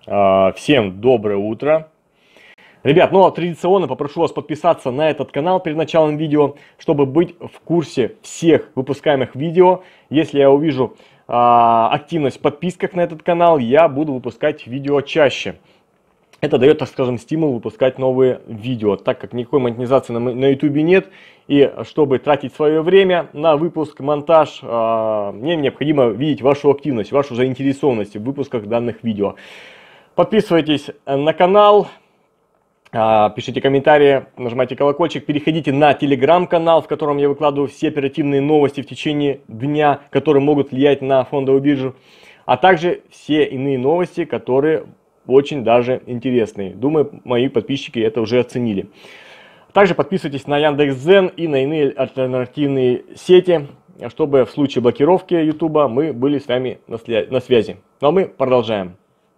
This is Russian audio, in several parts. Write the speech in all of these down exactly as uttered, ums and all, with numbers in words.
Всем доброе утро. Ребят, ну а традиционно попрошу вас подписаться на этот канал перед началом видео, чтобы быть в курсе всех выпускаемых видео. Если я увижу а, активность в подписках на этот канал, я буду выпускать видео чаще. Это дает, так скажем, стимул выпускать новые видео, так как никакой монетизации на, на YouTube нет. И чтобы тратить свое время на выпуск, монтаж, а, мне необходимо видеть вашу активность, вашу заинтересованность в выпусках данных видео. Подписывайтесь на канал, пишите комментарии, нажимайте колокольчик, переходите на телеграм-канал, в котором я выкладываю все оперативные новости в течение дня, которые могут влиять на фондовую биржу, а также все иные новости, которые очень даже интересные. Думаю, мои подписчики это уже оценили. Также подписывайтесь на Яндекс.Дзен и на иные альтернативные сети, чтобы в случае блокировки YouTube мы были с вами на связи. Ну а мы продолжаем.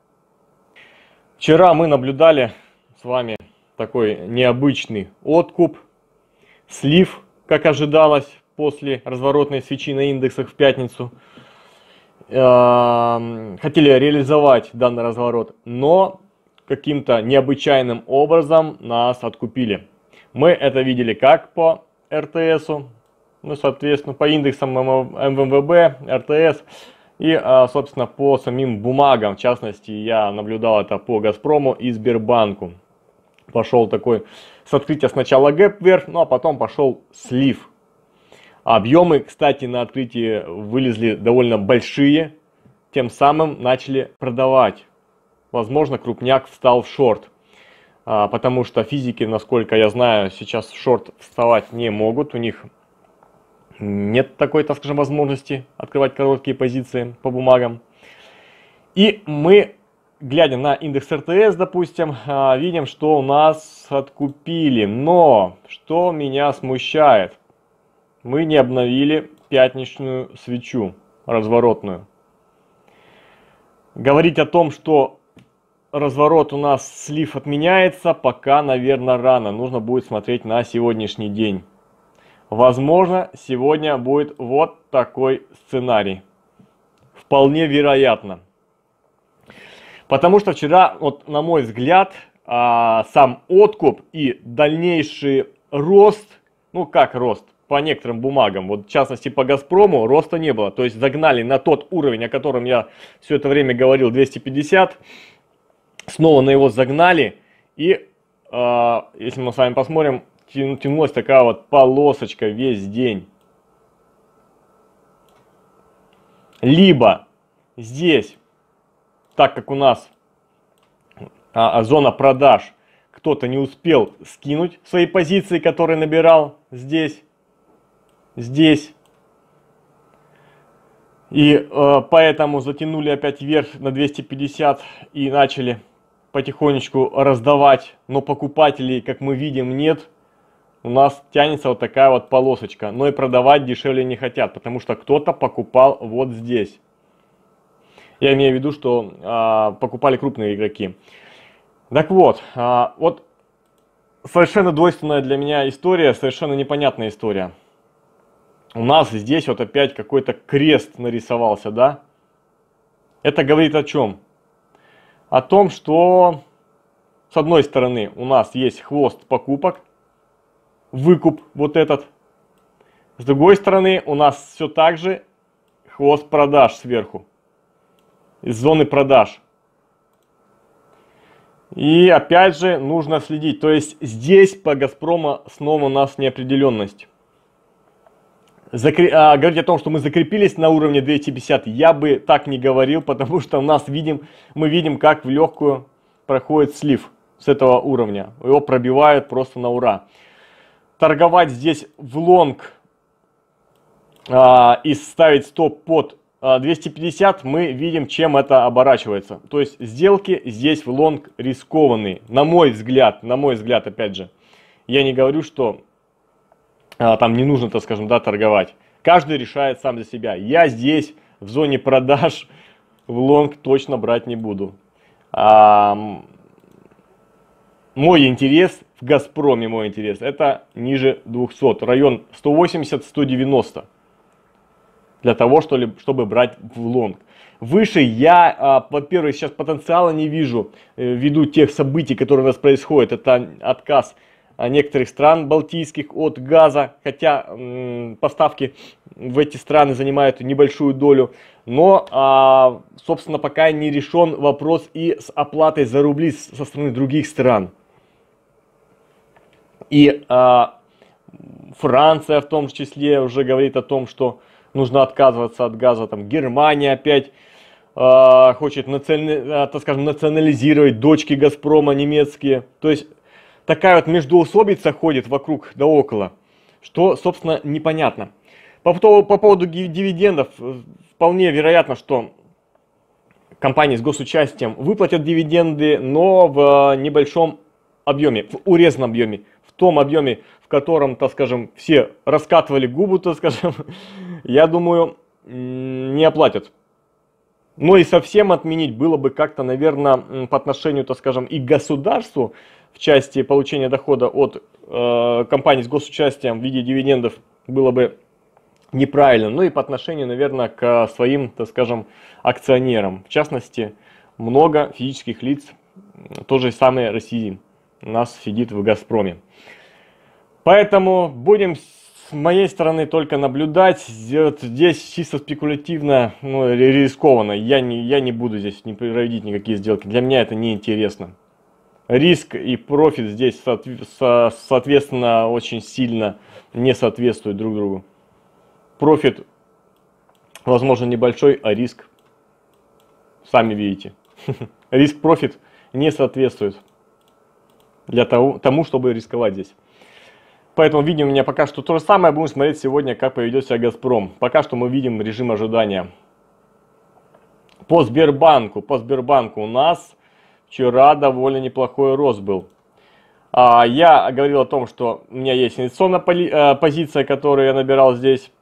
Вчера мы наблюдали с вами такой необычный откуп, слив, как ожидалось после разворотной свечи на индексах в пятницу. Хотели реализовать данный разворот, но каким-то необычайным образом нас откупили. Мы это видели как по эр тэ эсу, ну, соответственно, по индексам эм вэ вэ бэ, эр тэ эс. И, собственно, по самим бумагам, в частности, я наблюдал это по Газпрому и Сбербанку. Пошел такой с открытия сначала гэп вверх, ну а потом пошел слив. Объемы, кстати, на открытии вылезли довольно большие, тем самым начали продавать. Возможно, крупняк встал в шорт, потому что физики, насколько я знаю, сейчас в шорт вставать не могут, у них нет такой, так скажем, возможности открывать короткие позиции по бумагам. И мы, глядя на индекс эр тэ эс, допустим, видим, что у нас откупили. Но что меня смущает, мы не обновили пятничную свечу разворотную. Говорить о том, что разворот у нас слив отменяется, пока, наверное, рано. Нужно будет смотреть на сегодняшний день. Возможно, сегодня будет вот такой сценарий. Вполне вероятно. Потому что вчера, вот, на мой взгляд, сам откуп и дальнейший рост, ну как рост, по некоторым бумагам, вот в частности по Газпрому, роста не было. То есть загнали на тот уровень, о котором я все это время говорил, двести пятьдесят. Снова на его загнали. И если мы с вами посмотрим, тянулась такая вот полосочка весь день. Либо здесь, так как у нас а, зона продаж, кто-то не успел скинуть свои позиции, которые набирал здесь, здесь. И э, поэтому затянули опять вверх на двести пятьдесят и начали потихонечку раздавать. Но покупателей, как мы видим, нет. У нас тянется вот такая вот полосочка, но и продавать дешевле не хотят, потому что кто-то покупал вот здесь. Я имею в виду, что а, покупали крупные игроки. Так вот, а, вот совершенно двойственная для меня история, совершенно непонятная история. У нас здесь вот опять какой-то крест нарисовался, да? Это говорит о чем? О том, что с одной стороны у нас есть хвост покупок, выкуп вот этот. С другой стороны, у нас все так же хвост продаж сверху, из зоны продаж. И опять же нужно следить. То есть здесь по Газпрому снова у нас неопределенность. Закр... А, говорить о том, что мы закрепились на уровне двести пятьдесят, я бы так не говорил, потому что у нас видим, мы видим, как в легкую проходит слив с этого уровня. Его пробивают просто на ура. Торговать здесь в лонг а, и ставить стоп под а, двести пятьдесят, мы видим, чем это оборачивается. То есть сделки здесь в лонг рискованные, на мой взгляд, на мой взгляд, опять же. Я не говорю, что а, там не нужно, так скажем, да, торговать. Каждый решает сам за себя. Я здесь в зоне продаж в лонг точно брать не буду. А, мой интерес в Газпроме, мой интерес, это ниже двухсот, район сто восемьдесят — сто девяносто. Для того, чтобы брать в лонг. выше. Я, во-первых, сейчас потенциала не вижу ввиду тех событий, которые у нас происходят. Это отказ некоторых стран балтийских от газа, хотя м, поставки в эти страны занимают небольшую долю. Но, а, собственно, пока не решен вопрос и с оплатой за рубли со стороны других стран. И а, Франция в том числе уже говорит о том, что нужно отказываться от газа. Там Германия опять а, хочет наци... так скажем, национализировать дочки Газпрома немецкие. То есть такая вот междоусобица ходит вокруг да около, что, собственно, непонятно. По, по поводу дивидендов, вполне вероятно, что компании с госучастием выплатят дивиденды, но в небольшом объеме, в урезанном объеме, в том объеме, в котором, так скажем, все раскатывали губу, так скажем, я думаю, не оплатят. Но и совсем отменить было бы как-то, наверное, по отношению, так скажем, и к государству в части получения дохода от э, компаний с госучастием в виде дивидендов было бы неправильно. Ну и по отношению, наверное, к своим, так скажем, акционерам. В частности, много физических лиц, тот же самый Россия, у нас сидит в Газпроме. Поэтому будем с моей стороны только наблюдать. Здесь чисто спекулятивно, ну, рискованно. Я не, я не буду здесь не проводить никакие сделки. Для меня это неинтересно. Риск и профит здесь, соответственно, очень сильно не соответствуют друг другу. Профит, возможно, небольшой, а риск, сами видите, риск-профит не соответствует для того, тому, чтобы рисковать здесь. Поэтому видим у меня пока что то же самое. Будем смотреть сегодня, как поведет себя Газпром. Пока что мы видим режим ожидания. По Сбербанку, по Сбербанку у нас вчера довольно неплохой рост был. А, я говорил о том, что у меня есть инвестиционная позиция, которую я набирал здесь.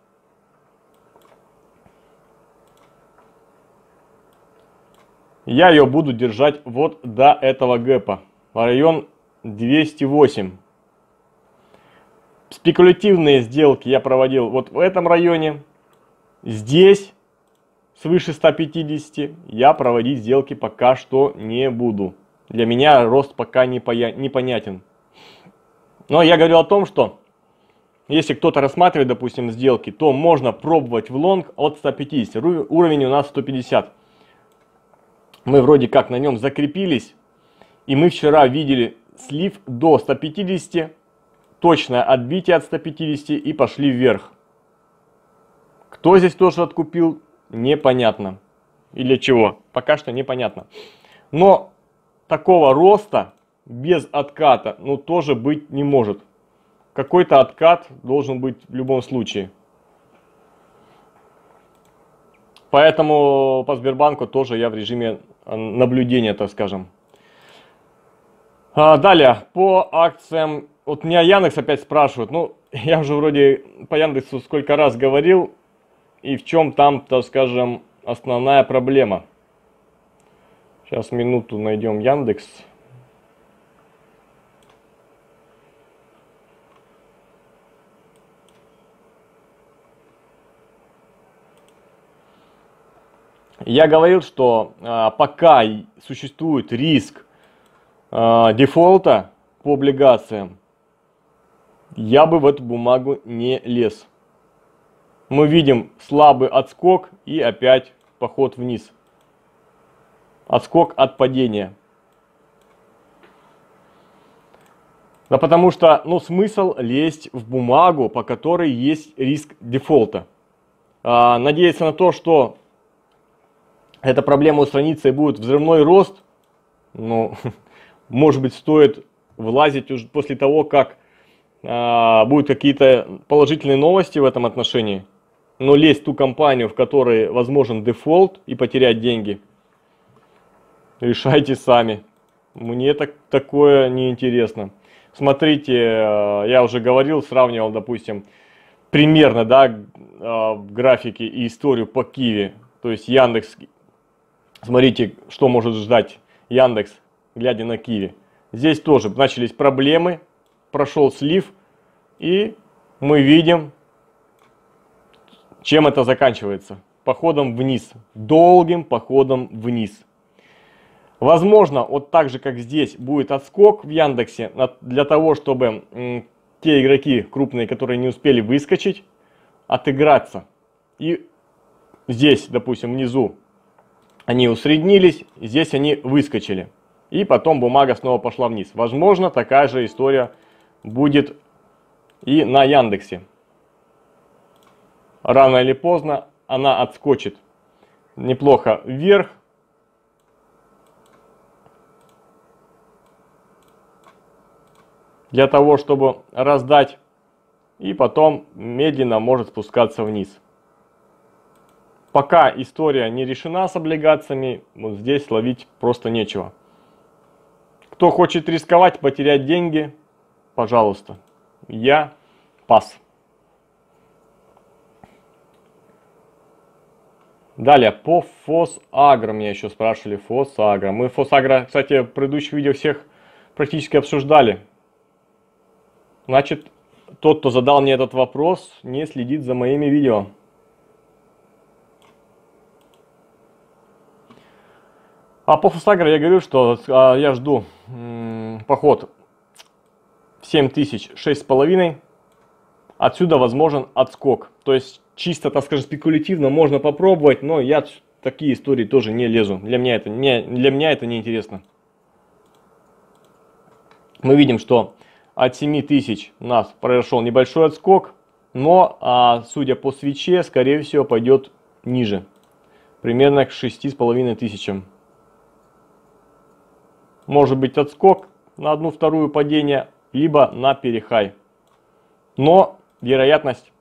Я ее буду держать вот до этого гэпа, район двести восемь. Спекулятивные сделки я проводил вот в этом районе. Здесь, свыше ста пятидесяти, я проводить сделки пока что не буду. Для меня рост пока непонятен. Но я говорил о том, что если кто-то рассматривает, допустим, сделки, то можно пробовать в лонг от ста пятидесяти. Уровень у нас сто пятьдесят. Мы вроде как на нем закрепились, и мы вчера видели слив до ста пятидесяти, точное отбитие от ста пятидесяти и пошли вверх. Кто здесь тоже откупил, непонятно. И для чего, пока что непонятно. Но такого роста без отката, ну, тоже быть не может. Какой-то откат должен быть в любом случае. Поэтому по Сбербанку тоже я в режиме наблюдения, так скажем. А, далее, по акциям. Вот меня Яндекс опять спрашивают. Ну, я уже вроде по Яндексу сколько раз говорил. И в чем там, так скажем, основная проблема. Сейчас минуту найдем Яндекс. Я говорил, что а, пока существует риск а, дефолта по облигациям, я бы в эту бумагу не лез. Мы видим слабый отскок и опять поход вниз. Отскок от падения. Да потому что, ну, смысл лезть в бумагу, по которой есть риск дефолта. А, надеяться на то, что эта проблема устранится и будет взрывной рост, ну, может быть, стоит влазить уже после того, как а, будут какие-то положительные новости в этом отношении. Но лезть в ту компанию, в которой возможен дефолт, и потерять деньги, решайте сами. Мне так, такое неинтересно. Смотрите, я уже говорил, сравнивал, допустим, примерно, да, графики и историю по Киви. То есть Яндекс, смотрите, что может ждать Яндекс, глядя на Киви. Здесь тоже начались проблемы, прошел слив, и мы видим, чем это заканчивается. походом вниз, долгим походом вниз. Возможно, вот так же, как здесь, будет отскок в Яндексе, для того, чтобы м, те игроки крупные, которые не успели выскочить, отыграться. И здесь, допустим, внизу они усреднились, здесь они выскочили. И потом бумага снова пошла вниз. Возможно, такая же история будет и на Яндексе. Рано или поздно она отскочит неплохо вверх. Для того, чтобы раздать, и потом медленно может спускаться вниз. Пока история не решена с облигациями, вот здесь ловить просто нечего. Кто хочет рисковать, потерять деньги, пожалуйста. Я пас. Далее, по Фосагро меня еще спрашивали. Фосагро. Мы Фосагро, кстати, в предыдущих видео всех практически обсуждали. Значит, тот, кто задал мне этот вопрос, не следит за моими видео. А по Фосагро я говорю, что а, я жду м, поход в семь тысяч шесть с половиной. Отсюда возможен отскок. То есть чисто, так скажем, спекулятивно можно попробовать, но я в такие истории тоже не лезу. Для меня это не, для меня это не интересно. Мы видим, что от семи тысяч у нас произошел небольшой отскок, но, а, судя по свече, скорее всего, пойдет ниже. Примерно к шести с половиной тысячам. Может быть отскок на одну-вторую падение, либо на перехай. Но вероятность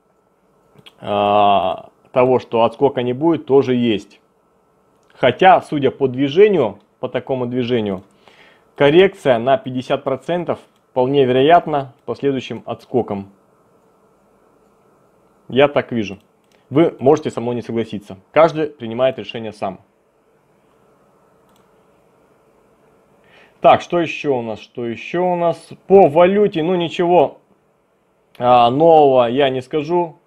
а, того, что отскока не будет, тоже есть. Хотя, судя по движению, по такому движению, коррекция на пятьдесят процентов вполне вероятно последующим отскоком. Я так вижу. Вы можете со мной не согласиться. Каждый принимает решение сам. Так, что еще у нас? Что еще у нас? По валюте, ну ничего а, нового я не скажу.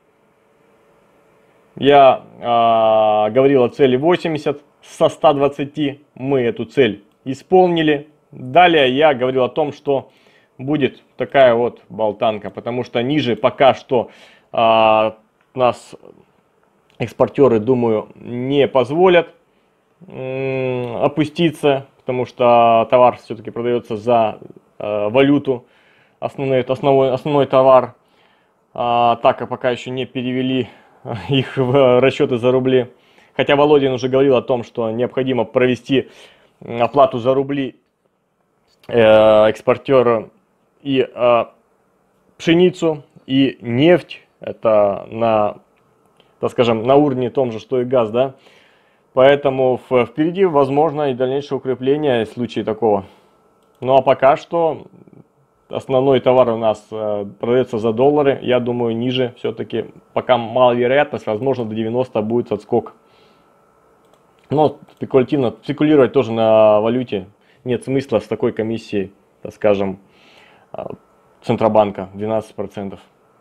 Я а, говорил о цели восемьдесят со ста двадцати. Мы эту цель исполнили. Далее я говорил о том, что будет такая вот болтанка, потому что ниже пока что а, нас экспортеры, думаю, не позволят м, опуститься, потому что товар все-таки продается за а, валюту, основной, основной, основной товар, а, так как пока еще не перевели их в расчеты за рубли. Хотя Володин уже говорил о том, что необходимо провести оплату за рубли э, экспортеру и э, пшеницу, и нефть. Это на, так скажем, на уровне том же, что и газ, да. Поэтому в, впереди возможно и дальнейшее укрепление в случае такого. Ну а пока что основной товар у нас э, продается за доллары. Я думаю, ниже все-таки, пока маловероятность, возможно, до девяноста будет отскок. Но спекулятивно, спекулировать тоже на валюте нет смысла с такой комиссией, так скажем, Центробанка двенадцать процентов.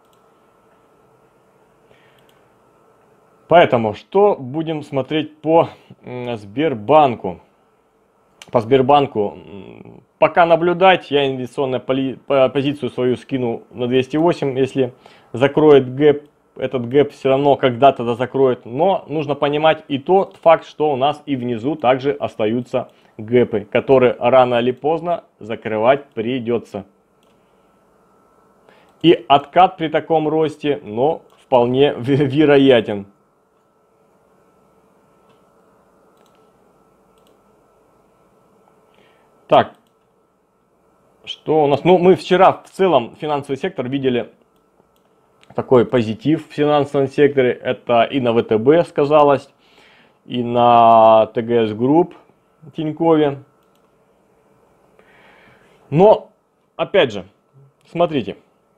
Поэтому, что будем смотреть по Сбербанку? По Сбербанку пока наблюдать. Я инвестиционную позицию свою скину на двести восемь, если закроет гэп. Этот гэп все равно когда-то да закроет. Но нужно понимать и тот факт, что у нас и внизу также остаются гэпы, которые рано или поздно закрывать придется. И откат при таком росте, но вполне вероятен. Так, что у нас? Ну, мы вчера в целом финансовый сектор видели такой позитив в финансовом секторе. Это и на ВТБ сказалось, и на ТГС Групп Тинькове. Но, опять же, смотрите.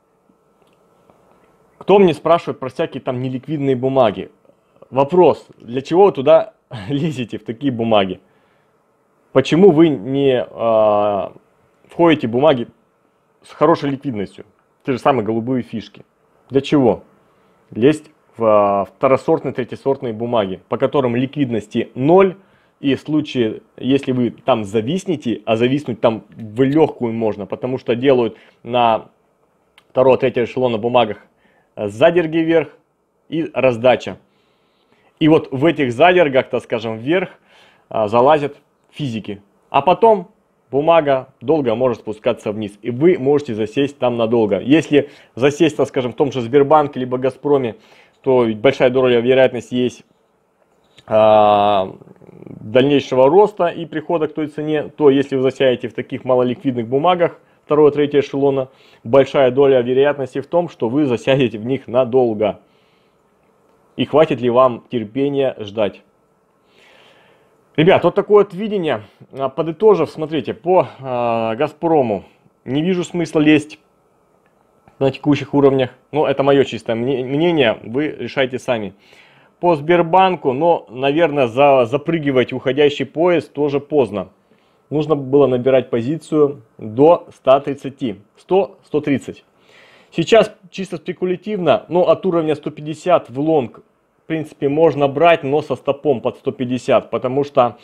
Кто мне спрашивает про всякие там неликвидные бумаги? Вопрос, для чего вы туда лезете, в такие бумаги? Почему вы не э, входите в бумаги с хорошей ликвидностью? Те же самые голубые фишки. Для чего лезть в второсортной, третьесортной бумаге, по которым ликвидности ноль. И в случае, если вы там зависнете, а зависнуть там в легкую можно, потому что делают на второго, третьего эшелона бумагах задерги вверх и раздача. И вот в этих задергах, так скажем, вверх залазят физики. А потом бумага долго может спускаться вниз. И вы можете засесть там надолго. Если засесть, так скажем, в том же Сбербанке либо Газпроме, то большая доля вероятности есть а, дальнейшего роста и прихода к той цене. То если вы засядете в таких малоликвидных бумагах второго, третьего эшелона, большая доля вероятности в том, что вы засядете в них надолго. И хватит ли вам терпения ждать? Ребят, вот такое вот видение. Подытожив, смотрите, по э, Газпрому не вижу смысла лезть на текущих уровнях. Но это мое чистое мнение, вы решайте сами. По Сбербанку, но, наверное, за, запрыгивать уходящий поезд тоже поздно. Нужно было набирать позицию до ста тридцати, сто — сто тридцать. Сейчас чисто спекулятивно, но от уровня сто пятьдесят в лонг, в принципе, можно брать, но со стопом под сто пятьдесят, потому что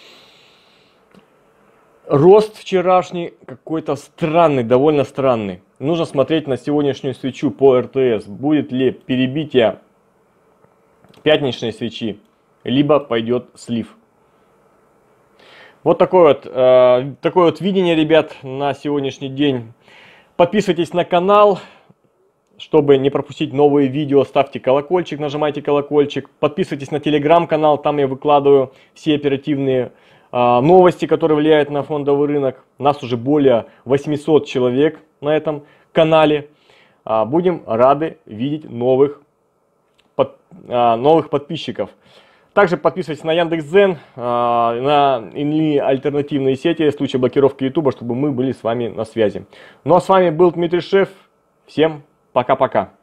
рост вчерашний какой-то странный, довольно странный. Нужно смотреть на сегодняшнюю свечу по эр тэ эс. Будет ли перебитие пятничной свечи, либо пойдет слив. Вот такое вот, э, такое вот видение, ребят, на сегодняшний день. Подписывайтесь на канал, чтобы не пропустить новые видео. Ставьте колокольчик, нажимайте колокольчик. Подписывайтесь на телеграм-канал, там я выкладываю все оперативные э, новости, которые влияют на фондовый рынок. Нас уже более восьмисот человек на этом канале. Э, будем рады видеть новых, под, э, новых подписчиков. Также подписывайтесь на Яндекс.Дзен, на иные альтернативные сети в случае блокировки ютуба, чтобы мы были с вами на связи. Ну а с вами был Дмитрий Шеф. Всем пока-пока.